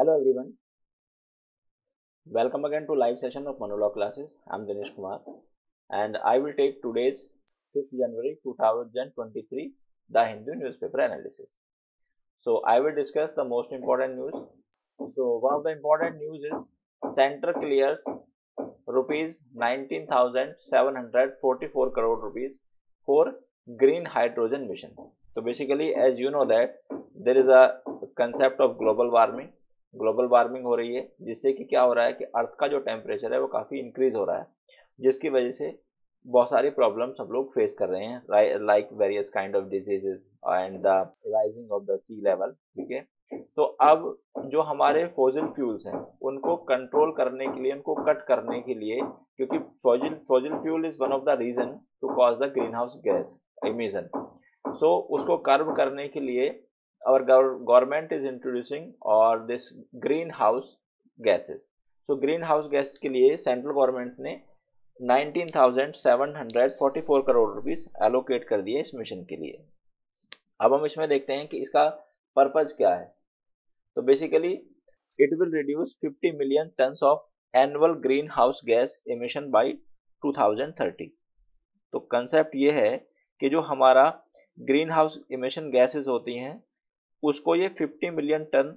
Hello everyone, welcome again to live session of monologue classes. I'm Dinesh Kumar and I will take today's 5th January 2023 The Hindu newspaper analysis. So I will discuss the most important news. So one of the important news is Center clears rupees 19,744 crore rupees for green hydrogen mission. So basically as you know that there is a concept of global warming हो रही है, जिससे कि क्या हो रहा है कि अर्थ का जो टेम्परेचर है वो काफ़ी इंक्रीज हो रहा है, जिसकी वजह से बहुत सारी प्रॉब्लम सब लोग फेस कर रहे हैं, like various kind of diseases and the rising of the sea level. ठीक है, तो अब जो हमारे फॉसिल फ्यूल्स हैं उनको कंट्रोल करने के लिए, उनको कट करने के लिए, क्योंकि fossil fuel is one of the reason to cause the green house gas emission. So उसको कर्व करने के लिए our government is introducing or this greenhouse gases. So greenhouse gas के लिए सेंट्रल गवर्नमेंट ने 19,744 करोड़ रुपीस एलोकेट कर दिए इस मिशन के लिए. अब हम इसमें देखते हैं कि इसका पर्पज क्या है. तो basically it will reduce 50 million tons of annual green house gas emission by 2030. तो कंसेप्ट ये है कि जो हमारा ग्रीन हाउस इमिशन गैसेस होती हैं उसको ये 50 मिलियन टन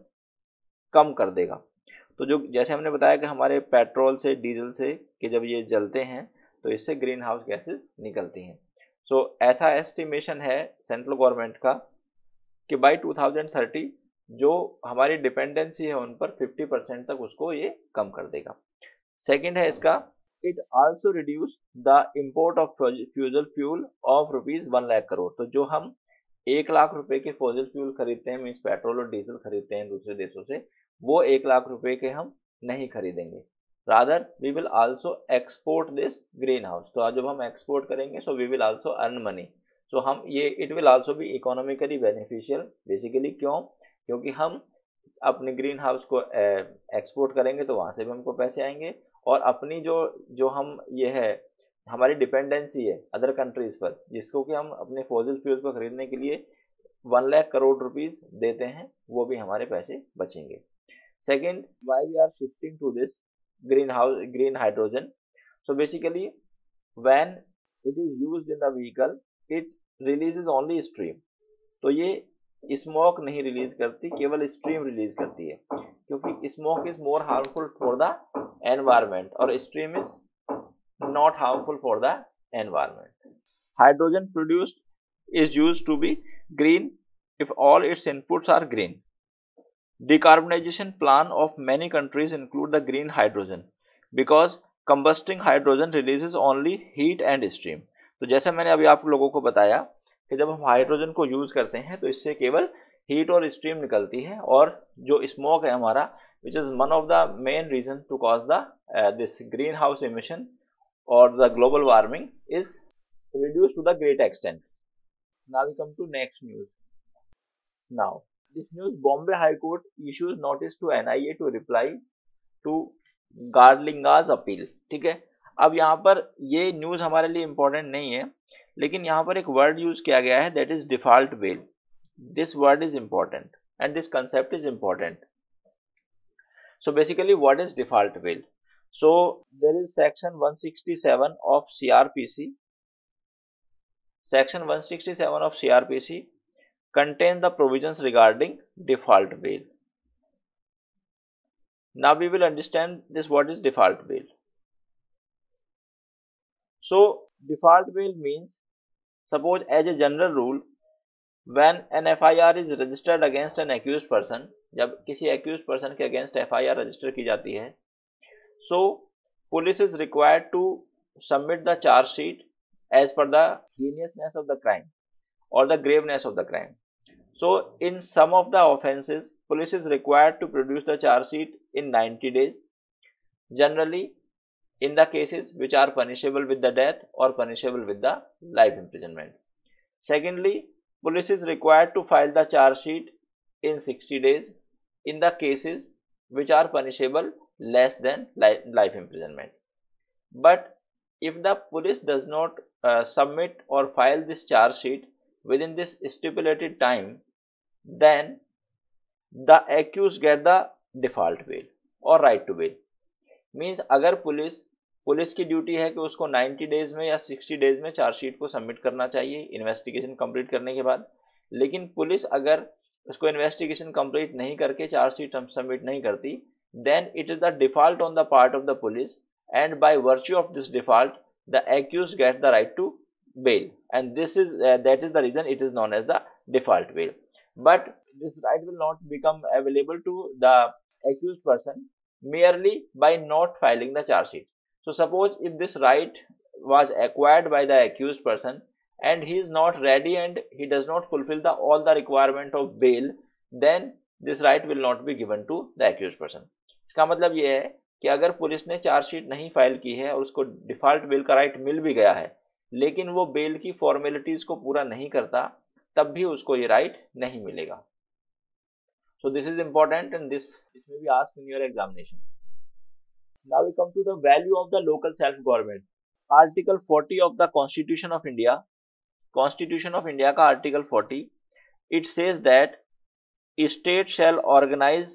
कम कर देगा. तो जो जैसे हमने बताया कि हमारे पेट्रोल से, डीजल से कि जब ये जलते हैं तो इससे ग्रीन हाउस गैसेस निकलती हैं. सो ऐसा एस्टिमेशन है सेंट्रल गवर्नमेंट का कि बाय 2030 जो हमारी डिपेंडेंसी है उन पर 50% तक उसको ये कम कर देगा. सेकेंड है इसका, it also reduce the import of fossil fuel of rupees 1 lakh crore. तो जो हम 1 लाख रुपए के फॉसिल फ्यूल खरीदते हैं, मीन्स पेट्रोल और डीजल खरीदते हैं दूसरे देशों से, वो 1 लाख रुपए के हम नहीं खरीदेंगे. Rather we will also export this green house. तो आज जब हम एक्सपोर्ट करेंगे so we will also earn money. So हम ये it will also be economically beneficial. Basically क्यों? क्योंकि हम अपने ग्रीन हाउस को एक्सपोर्ट करेंगे तो वहाँ से भी हमको पैसे आएंगे, और अपनी जो हम ये है हमारी डिपेंडेंसी है अदर कंट्रीज पर, जिसको कि हम अपने फॉसिल फ्यूल्स को खरीदने के लिए 1 लाख करोड़ रुपीस देते हैं, वो भी हमारे पैसे बचेंगे. Second, why we are shifting to this green hydrogen. So basically when it is used in the vehicle it releases only stream. तो ये स्मोक नहीं रिलीज करती, केवल स्ट्रीम रिलीज करती है, क्योंकि smoke is more harmful for the environment और stream is not harmful for the environment. Hydrogen produced is used to be green if all its inputs are green. Decarbonization plan of many countries include the green hydrogen because combusting hydrogen releases only heat and steam. तो जैसा मैंने अभी आप लोगों को बताया कि जब हम हाइड्रोजन को यूज करते हैं तो इससे केवल हीट और स्ट्रीम निकलती है, और जो स्मोक है हमारा, which is one of the main reason to cause the this green house emission or the global warming is reduced to the great extent. Now we come to next news. Now this news, Bombay High Court issues notice to NIA to reply to Garlinga's appeal. ठीक है, अब यहाँ पर ये news हमारे लिए important नहीं है, लेकिन यहाँ पर एक वर्ड यूज किया गया है, that is default bail. This word is important and this concept is important. So basically what is default bail? So there is section 167 of CRPC. Section 167 of CRPC contains the provisions regarding default bail. Now we will understand this, what is default bail. So default bail means, suppose as a general rule, when an FIR is registered against an accused person, जब किसी accused person के against FIR register की जाती है, so police is required to submit the charge sheet as per the heinousness of the crime or the graveness of the crime. So in some of the offenses police is required to produce the charge sheet in 90 days, generally in the cases which are punishable with the death or punishable with the life imprisonment. Secondly, police is required to file the charge sheet in 60 days in the cases which are punishable less than life imprisonment. But if the police does not submit or file this charge sheet within this stipulated time, then the accused get the default bail और right to bail. Means अगर police की duty है कि उसको 90 days में या 60 days में chargesheet को सबमिट करना चाहिए इन्वेस्टिगेशन कंप्लीट करने के बाद, लेकिन पुलिस अगर उसको इन्वेस्टिगेशन कंप्लीट नहीं करके चार्जशीट सबमिट नहीं करती, then it is the default on the part of the police, and by virtue of this default the accused get the right to bail, and this is that is the reason it is known as the default bail. But this right will not become available to the accused person merely by not filing the charge sheet. So suppose if this right was acquired by the accused person and he is not ready and he does not fulfill all the requirement of bail, then this right will not be given to the accused person. इसका मतलब ये है कि अगर police ने chargesheet नहीं file की है और उसको डिफॉल्ट बेल का राइट मिल भी गया है, लेकिन वो बेल की फॉर्मेलिटीज को पूरा नहीं करता, तब भी उसको ये राइट नहीं मिलेगा. So this is important, and this may be asked in your examination. Now we come to the value of the local self-government. Article 40 of the Constitution of India. Constitution of India का Article 40. It says that state shall organize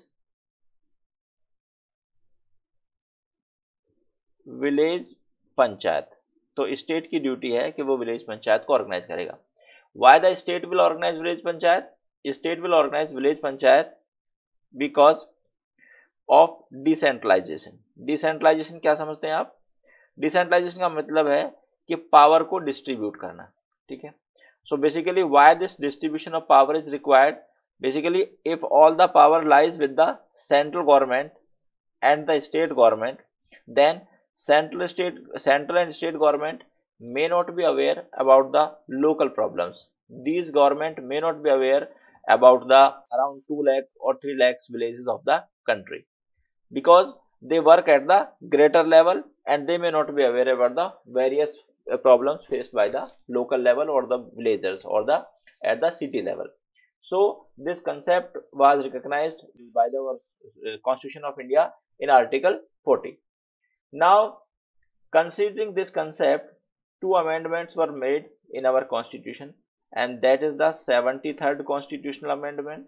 village panchayat. तो state की duty है कि वो village panchayat को organise करेगा. Why the state will organise village panchayat? State will organise village panchayat because of decentralisation. Decentralisation क्या समझते हैं आप? डिसेंट्रलाइजेशन का मतलब है कि पावर को डिस्ट्रीब्यूट करना. ठीक है. So basically why this distribution of power is required? Basically if all the power lies with the central government and the state government, then central and state government may not be aware about the local problems. These government may not be aware about the around 2 lakh or 3 lakhs villages of the country, because they work at the greater level and they may not be aware about the various problems faced by the local level or the villagers or the at the city level. So this concept was recognized by the Constitution of India in Article 40. Now, considering this concept, 2 amendments were made in our Constitution, and that is the 73rd Constitutional Amendment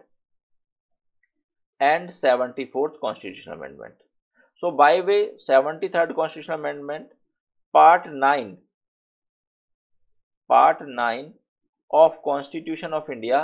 and 74th Constitutional Amendment. So, by way 73rd Constitutional Amendment, Part 9 of Constitution of India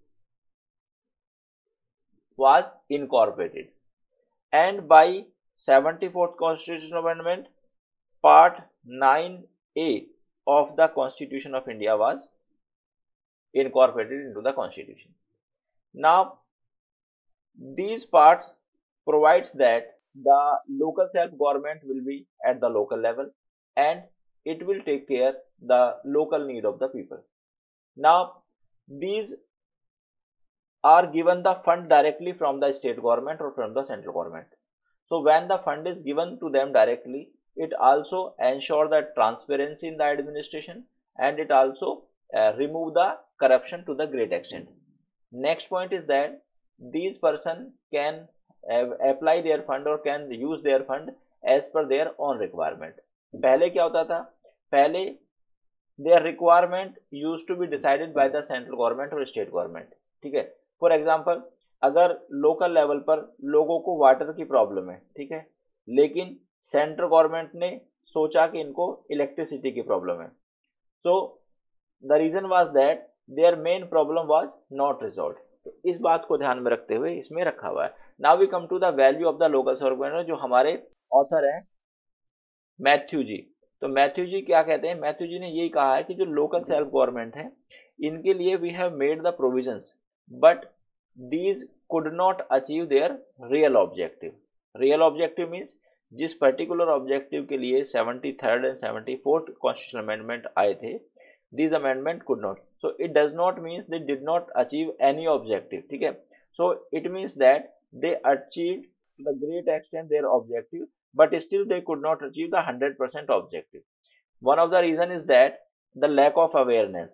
was incorporated, and by 74th Constitutional Amendment, Part 9A of the Constitution of India was incorporated into the Constitution. Now, these parts provides that the local self-government will be at the local level and it will take care the local need of the people. Now, these are given the fund directly from the state government or from the central government. So when the fund is given to them directly, it also ensures the transparency in the administration and it also remove the corruption to the great extent. Next point is that these person can apply their fund or can use their fund as per their own requirement. पहले क्या होता था? पहले their requirement used to be decided by the central government or state government. ठीक है. For example, अगर local level पर लोगों को वाटर की प्रॉब्लम है, ठीक है, लेकिन सेंट्रल गवर्नमेंट ने सोचा कि इनको इलेक्ट्रिसिटी की प्रॉब्लम है, so the reason was that their main problem was not resolve. तो इस बात को ध्यान में रखते हुए इसमें रखा हुआ है. Now we come to the value of the local self government, जो हमारे ऑथर हैं मैथ्यू जी. तो मैथ्यू जी क्या कहते हैं? मैथ्यू जी ने यही कहा है कि जो लोकल सेल्फ गवर्नमेंट है, इनके लिए we have made the provisions, but these could not achieve their real objective. Real objective means जिस particular objective के लिए 73rd and 74th constitutional amendment आए थे, these amendment could not. So it does not mean they did not achieve any objective. ठीक है. So it means that they achieved to the great extent their objective, but still they could not achieve the 100% objective. One of the reason is that the lack of awareness.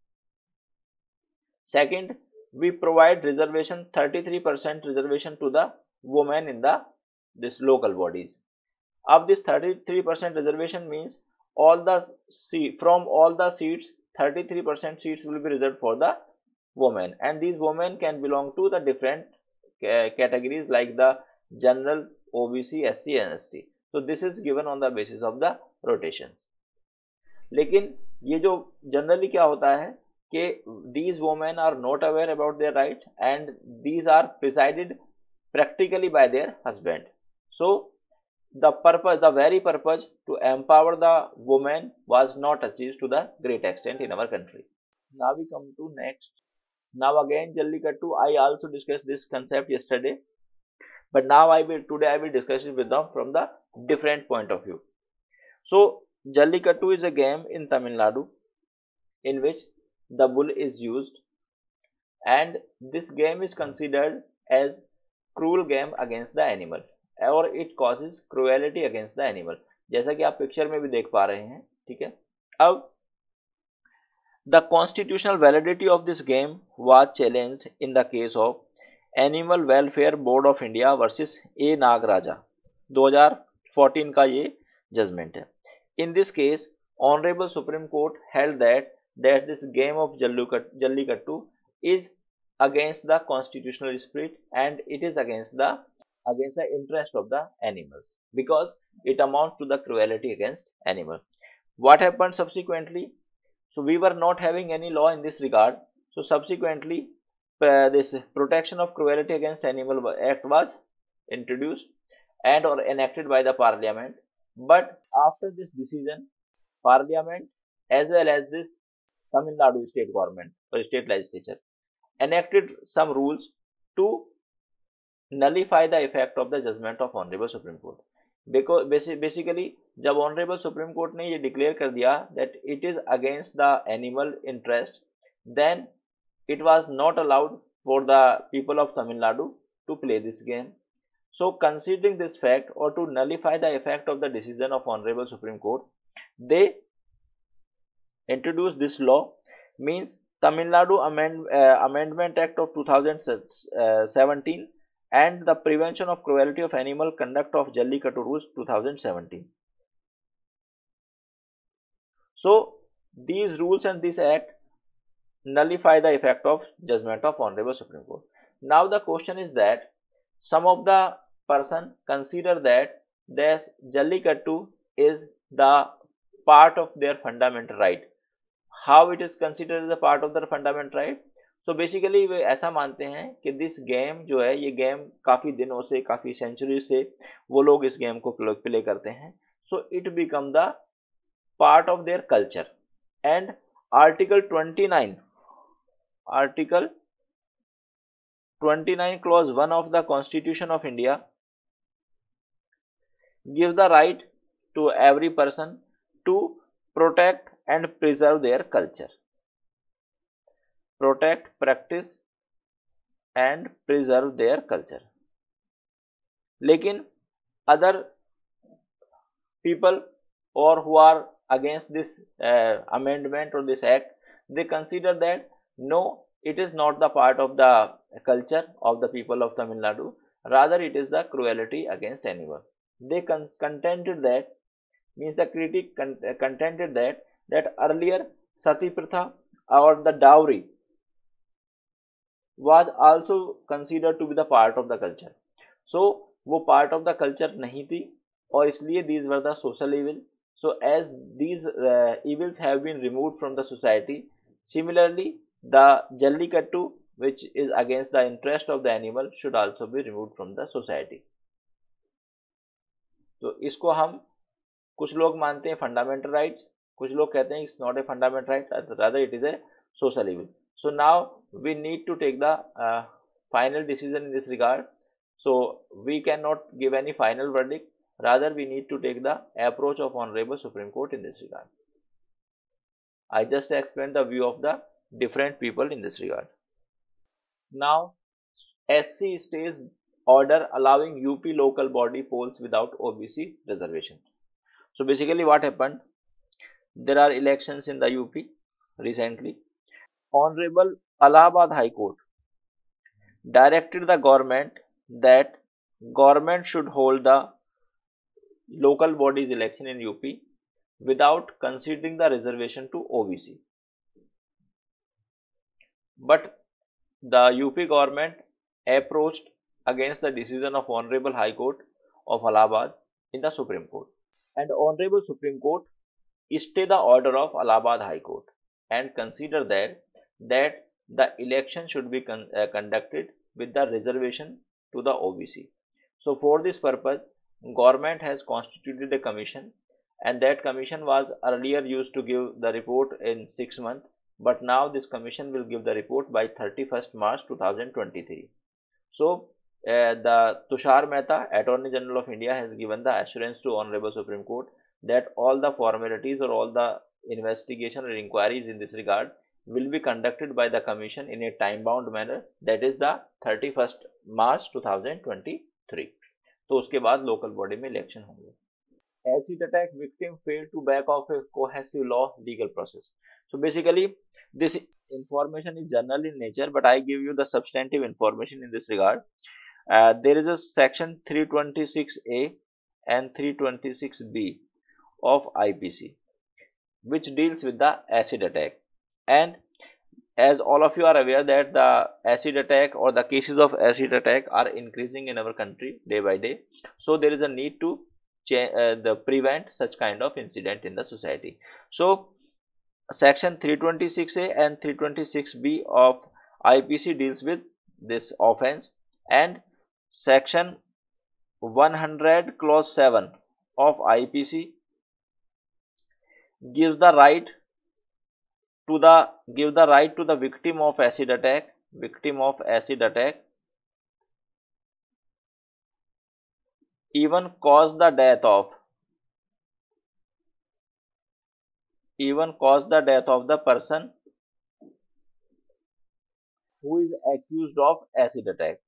Second, we provide reservation 33% reservation to the women in this local bodies. Of this 33% reservation means from all the seats 33% seats will be reserved for the women, and these women can belong to the different categories like the general, OBC, SC and ST. So this is given on the basis of the rotation. लेकिन ये जो generally क्या होता है कि these women are not aware about their right and these are presided practically by their husband. So the purpose, the very purpose to empower the women was not achieved to the great extent in our country. Now we come to next. Now again Jallikattu, I also discussed this concept yesterday, but now today I will discuss it with them from the different point of view. So Jallikattu is a game in Tamil Nadu in which the bull is used, and this game is considered as cruel game against the animal, or it causes cruelty against the animal, जैसा कि आप picture में भी देख पा रहे हैं. ठीक है. अब the constitutional validity of this game was challenged in the case of Animal Welfare Board of India versus A. Nagaraja. 2014 का ये जजमेंट है. In this case, Honorable Supreme Court held that this game of Jallikattu is against the constitutional spirit and it is against the interest of the animals because it amounts to the cruelty against animal. What happened subsequently? So we were not having any law in this regard. So subsequently, this Protection of Cruelty Against Animal Act was introduced and or enacted by the Parliament. But after this decision, Parliament as well as this Tamil Nadu state government or state legislature enacted some rules to nullify the effect of the judgment of Honorable Supreme Court. Because basically जब Honorable Supreme Court ने ये declare कर दिया that it is against the animal interest, then it was not allowed for the people of Tamil Nadu to play this game. So considering this fact, or to nullify the effect of the decision of Honorable Supreme Court, they introduced this law, means Tamil Nadu Amendment Act of 2017 and the Prevention of Cruelty of Animal Conduct of Jallikattu Rules 2017. So these rules and this act nullify the effect of judgment of Honorable Supreme Court. Now the question is that some of the person consider that this Jallikattu is the part of their fundamental right. How it is considered as a part of their fundamental right? तो basically वे ऐसा मानते हैं कि this game जो है, ये game काफ़ी दिनों से, काफ़ी सेंचुरी से वो लोग इस गेम को प्ले करते हैं. So it become the part of their culture. And article 29 clause 1 of the Constitution of India gives the right to every person to protect and preserve their culture. Protect, practice and preserve their culture. लेकिन other people or who are against this amendment or this act, they consider that no, it is not the part of the culture of the people of Tamil Nadu, rather it is the cruelty against animal. They contended that, means the critic contended that earlier sati pratha or the dowry was also considered to be the part of the culture. So वो part of the culture नहीं थी और इसलिए these were the social evil. So as these evils have been removed from the society, similarly the Jallikattu, which is against the interest of the animal, should also be removed from the society. तो इसको हम, कुछ लोग मानते हैं fundamental rights, कुछ लोग कहते हैं it's not a fundamental right, rather it is a social evil. So now we need to take the final decision in this regard. So we cannot give any final verdict, rather we need to take the approach of Honorable Supreme Court in this regard. I just explained the view of the different people in this regard. Now SC stays order allowing UP local body polls without OBC reservation. So basically what happened, there are elections in the UP recently. Honorable Allahabad High Court directed the government that government should hold the local bodies election in UP without considering the reservation to OBC. But the UP government approached against the decision of Honorable High Court of Allahabad in the Supreme Court. And Honorable Supreme Court stay the order of Allahabad High Court and consider that the election should be conducted with the reservation to the OBC. So for this purpose, government has constituted a commission, and that commission was earlier used to give the report in 6 months, but now this commission will give the report by 31st March 2023. So the Tushar Mehta, Attorney General of India, has given the assurance to Honorable Supreme Court that all the formalities or all the investigation or inquiries in this regard will be conducted by the commission in a time bound manner, that is the 31st March 2023. तो उसके बाद local body में election होंगे. Acid attack victim failed to back off a cohesive law legal process. So basically this information is general in nature, but I give you the substantive information in this regard. There is a section 326A and 326B of IPC which deals with the acid attack, and as all of you are aware that the acid attack or the cases of acid attack are increasing in our country day by day, so there is a need to prevent such kind of incident in the society. So section 326A and 326B of IPC deals with this offense, and section 100 clause 7 of IPC gives the right to the victim of acid attack even cause the death of the person who is accused of acid attack.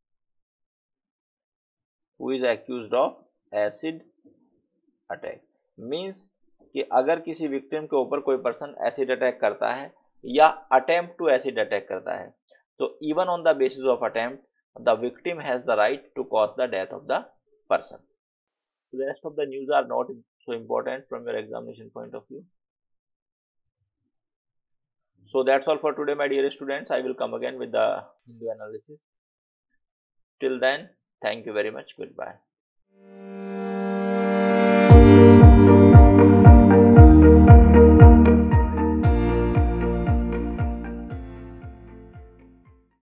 Means कि अगर किसी victim के ऊपर कोई person acid attack करता है या attempt to acid attack करता है, तो even on the basis of attempt the victim has the right to cause the death of the person. The rest of the news are not so important from your examination point of view. So that's all for today, my dear students. I will come again with the Hindu analysis. Till then, thank you very much. Goodbye.